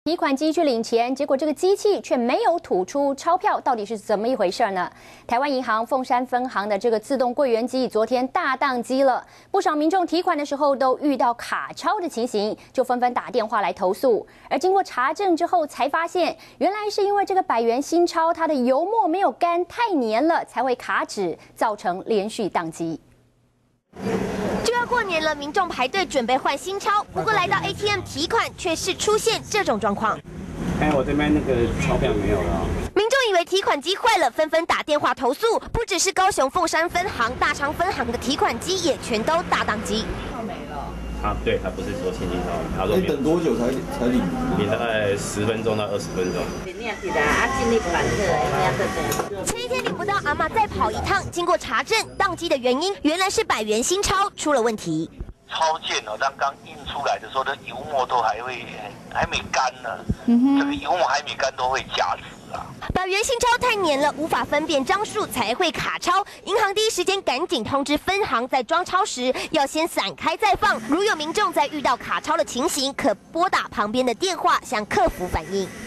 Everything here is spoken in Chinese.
提款机去领钱，结果这个机器却没有吐出钞票，到底是怎么一回事呢？台湾银行凤山分行的这个自动柜员机昨天大宕机了，不少民众提款的时候都遇到卡钞的情形，就纷纷打电话来投诉。而经过查证之后，才发现原来是因为这个100元新钞它的油墨没有干，太黏了，才会卡纸，造成连续宕机。 就要过年了，民众排队准备换新钞，不过来到 ATM 提款却是出现这种状况。 我这边那个钞票没有了。 民众以为提款机坏了，纷纷打电话投诉。不只是高雄凤山分行、大昌分行的提款机也全都大宕机。 对，他不是说现金钞，他说等多久才领？ 领大概10分钟到20分钟。 前一天领不到，阿嬷再跑一趟，经过查证，宕机的原因原来是100元新钞出了问题。 钞件哦，刚印出来的时候，的油墨都还没干呢，这个油墨还没干都会假纸啊。 100元新钞太黏了，无法分辨张数，才会卡钞。银行第一时间赶紧通知分行，在装钞时要先散开再放。如有民众在遇到卡钞的情形，可拨打旁边的电话向客服反映。